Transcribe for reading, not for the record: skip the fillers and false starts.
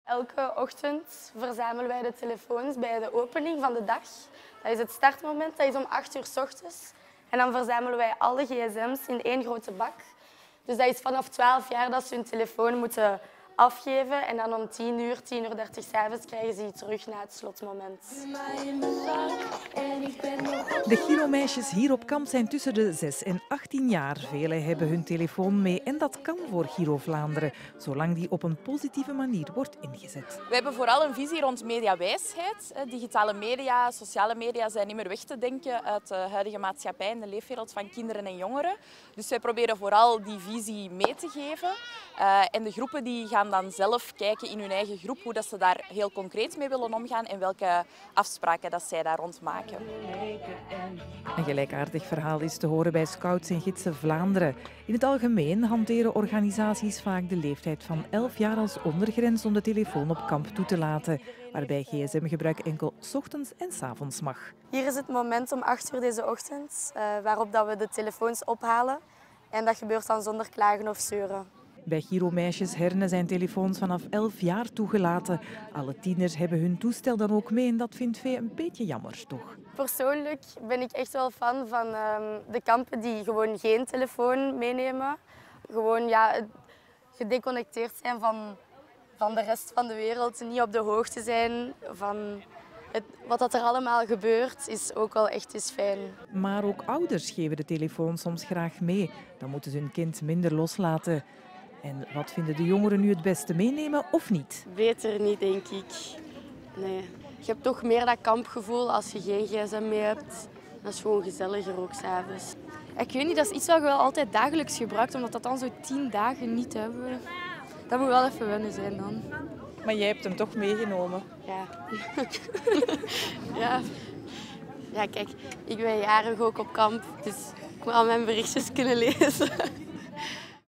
Elke ochtend verzamelen wij de telefoons bij de opening van de dag. Dat is het startmoment, dat is om 8 uur 's ochtends. En dan verzamelen wij alle gsm's in één grote bak. Dus dat is vanaf 12 jaar dat ze hun telefoon moeten afgeven. En dan om 10 uur, 10:30 's avonds krijgen ze die terug na het slotmoment. De Giromeisjes hier op kamp zijn tussen de 6 en 18 jaar. Velen hebben hun telefoon mee en dat kan voor Giro Vlaanderen, zolang die op een positieve manier wordt ingezet. We hebben vooral een visie rond mediawijsheid. Digitale media, sociale media zijn niet meer weg te denken uit de huidige maatschappij en de leefwereld van kinderen en jongeren. Dus wij proberen vooral die visie mee te geven. En de groepen die gaan dan zelf kijken in hun eigen groep hoe dat ze daar heel concreet mee willen omgaan en welke afspraken dat zij daar rond maken. Een gelijkaardig verhaal is te horen bij Scouts en Gidsen Vlaanderen. In het algemeen hanteren organisaties vaak de leeftijd van 11 jaar als ondergrens om de telefoon op kamp toe te laten, waarbij gsm-gebruik enkel 's ochtends en 's avonds mag. Hier is het moment om 8 uur deze ochtend waarop dat we de telefoons ophalen. En dat gebeurt dan zonder klagen of zeuren. Bij Giromeisjes Herne zijn telefoons vanaf 11 jaar toegelaten. Alle tieners hebben hun toestel dan ook mee en dat vindt Vee een beetje jammer, toch? Persoonlijk ben ik echt wel fan van de kampen die gewoon geen telefoon meenemen. Gewoon gedeconnecteerd zijn van de rest van de wereld. Niet op de hoogte zijn van wat er allemaal gebeurt, is ook wel echt eens fijn. Maar ook ouders geven de telefoon soms graag mee. Dan moeten ze hun kind minder loslaten. En wat vinden de jongeren nu het beste, meenemen of niet? Beter niet, denk ik. Nee. Je hebt toch meer dat kampgevoel als je geen gsm mee hebt. Dat is gewoon gezelliger ook 's avonds. Ik weet niet, dat is iets wat je wel altijd dagelijks gebruikt, omdat dat dan zo 10 dagen niet hebben. Dat moet wel even wennen zijn dan. Maar jij hebt hem toch meegenomen? Ja. Ja, kijk, ik ben jarig ook op kamp, dus ik moet al mijn berichtjes kunnen lezen.